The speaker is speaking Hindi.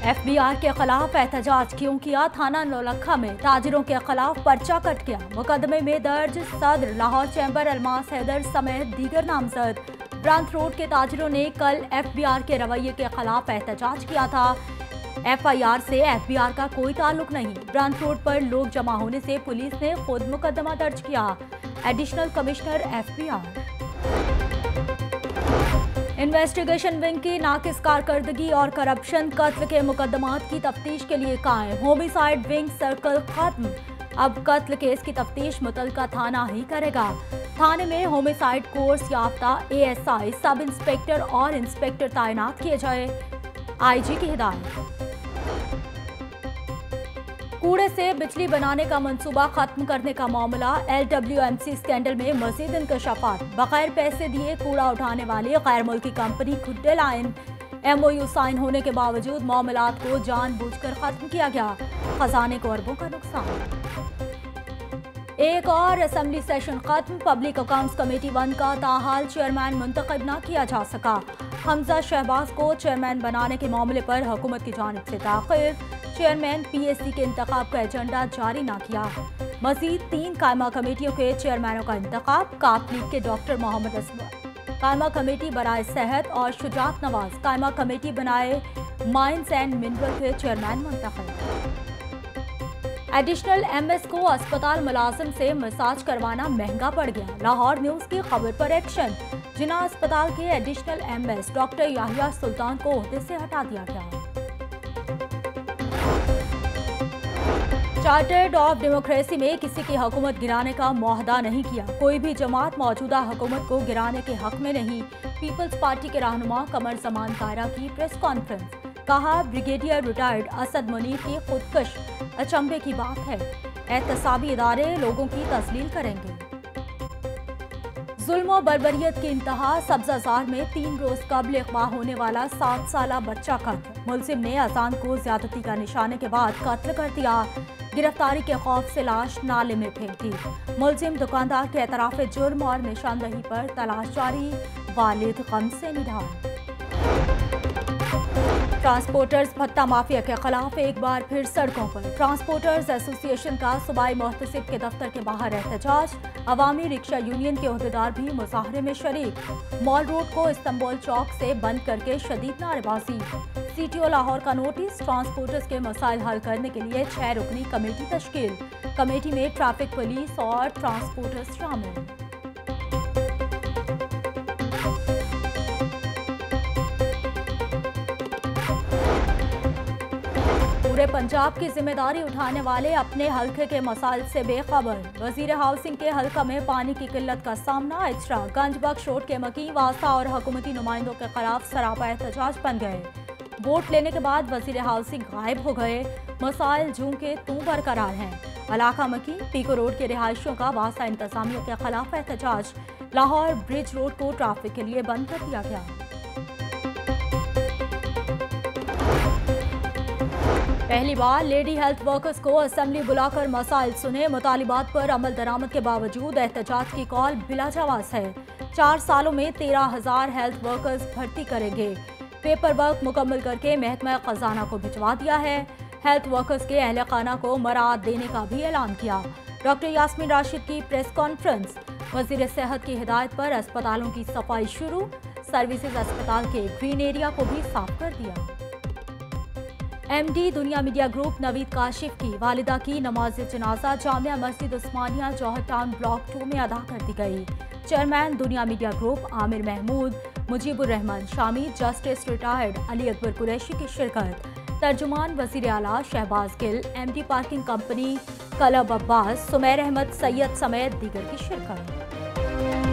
एफबीआर के खिलाफ एहतजाज क्यों किया? थाना नौलखा में ताजिरों के खिलाफ पर्चा कट गया। मुकदमे में दर्ज सदर लाहौर चैम्बर अल्मास हैदर समेत दीगर नामजद। ब्रांच रोड के ताजिरों ने कल एफबीआर के रवैये के खिलाफ एहतजाज किया था। एफआईआर से एफबीआर का कोई ताल्लुक नहीं। ब्रांच रोड पर लोग जमा होने से पुलिस ने खुद मुकदमा दर्ज किया। Additional commissioner FBR. Investigation wing की नाकिस कारकर्दगी और करप्शन, कत्ल के मुकदमात की तफ्तीश के लिए कायम। होमिसाइड विंग सर्कल खत्म। अब कत्ल केस की तफ्तीश मुतलका थाना ही करेगा। थाने में होमिसाइड कोर्स याफ्ता एएसआई, सब इंस्पेक्टर और इंस्पेक्टर तैनात किए जाए। आईजी की हिदायत। कूड़े से बिजली बनाने का मंसूबा खत्म करने का मामला। LWMC स्कैंडल में मजीद इंकशाफात। बगैर पैसे दिए कूड़ा उठाने वाली गैर मुल्की कंपनी खुड्डे लाइन। MOU साइन होने के बावजूद मामलात को जानबूझकर खत्म किया गया। खजाने को अरबों का नुकसान। एक और असेंबली सेशन खत्म। पब्लिक अकाउंट्स कमेटी 1 का ताहाल चेयरमैन मुंतखब न किया जा सका। हमजा शहबाज को चेयरमैन बनाने के मामले पर हुकूमत की जानिब से ताख़ीर। चेयरमैन PSC के इंतखाब का एजेंडा जारी न किया। मजीद 3 कायमा कमेटियों के चेयरमैनों का इंतखाब। काप लीग के डॉक्टर मोहम्मद असवर कायमा कमेटी बनाए सेहत और शुजात नवाज कायमा कमेटी बनाए माइंस एंड मिनरल के चेयरमैन मुंतखब। एडिशनल MS को अस्पताल मुलाजिम से मसाज करवाना महंगा पड़ गया। लाहौर न्यूज की खबर पर एक्शन। जिना अस्पताल के additional MS doctor Yahya Sultan को ओहदे से हटा दिया गया। चार्टर्ड ऑफ डेमोक्रेसी में किसी की हुकूमत गिराने का मुआहदा नहीं किया। कोई भी जमात मौजूदा हुकूमत को गिराने के हक में नहीं। पीपल्स पार्टी के रहनुमा कमर जमान कायरा की प्रेस कॉन्फ्रेंस। कहा, ब्रिगेडियर रिटायर्ड असद मुनीर की खुदकश अचंभे की बात है। एहतसाबी इदारे लोगों की तस्लील करेंगे। जुल्म और बर्बरियत की इंतहा। सब्जाजार में 3 रोज कबल अगवा होने वाला 7 साला बच्चा कत्ल। मुलजिम ने अजान को ज्यादती का निशाने के बाद कत्ल कर दिया। गिरफ्तारी के खौफ से लाश नाले में फेंक दी। मुलजिम दुकानदार के एतराफ जुर्म और निशानदही पर तलाश जारी। वालिद गम से निढाल। ट्रांसपोर्टर्स भत्ता माफिया के खिलाफ एक बार फिर सड़कों पर। ट्रांसपोर्टर्स एसोसिएशन का सूबाई मोहतसिब के दफ्तर के बाहर एहतजाज। अवामी रिक्शा यूनियन के ओहदेदार भी मुजाहरे में शरीक। मॉल रोड को इस्तांबुल चौक से बंद करके शदीद नारेबाजी। CTO लाहौर का नोटिस। ट्रांसपोर्टर्स के मसाइल हल करने के लिए 6 रुकनी कमेटी तश्कील। कमेटी में ट्रैफिक पुलिस और ट्रांसपोर्टर्स शामिल। पूरे पंजाब की जिम्मेदारी उठाने वाले अपने हल्के के मसाइल से बेखबर। वजीर हाउसिंग के हल्का में पानी की किल्लत का सामना। एक्स्ट्रा गंज बख्श रोड के मकी वास्ता और हुकूमती नुमाइंदों के खिलाफ सरापा एहतजाज बन गए। वोट लेने के बाद वजीर हाउसिंग गायब हो गए। मसाइल जूं के तू बरकरार हैं। इलाका मकी पीको रोड के रिहायशियों का वास्ता इंतजामिया के खिलाफ एहतजाज। लाहौर ब्रिज रोड को ट्रैफिक के लिए बंद कर दिया गया। पहली बार लेडी हेल्थ वर्कर्स को असेंबली बुलाकर मसाइल सुने। मुतालिबात पर अमल दरामद के बावजूद एहतजाज की कॉल बिला जवाब है। 4 सालों में 13,000 हेल्थ वर्कर्स भर्ती करेंगे। पेपर वर्क मुकम्मल करके महकमा खजाना को भिजवा दिया है। हेल्थ वर्कर्स के अहले खाना को मराद देने का भी ऐलान किया। डॉक्टर यास्मीन राशिद की प्रेस कॉन्फ्रेंस। वजीर सेहत की हिदायत पर अस्पतालों की सफाई शुरू। सर्विसेज अस्पताल के ग्रीन एरिया को भी साफ कर दिया। MD दुनिया मीडिया ग्रुप नवीद काशिफ की वालिदा की नमाज जनाजा जामिया मस्जिद उस्मानिया जौहर टाउन ब्लॉक 2 में अदा कर दी गई। Chairman Dunya media group Amir Mahmood, Mujibur Rahman Shami, justice retired Ali Akbar Qureshi की शिरकत। तर्जुमान वजीर आला Shahbaz Gill, MD parking company Kalb Abbas, Sumair Ahmed Syed समेत दीगर की शिरकत।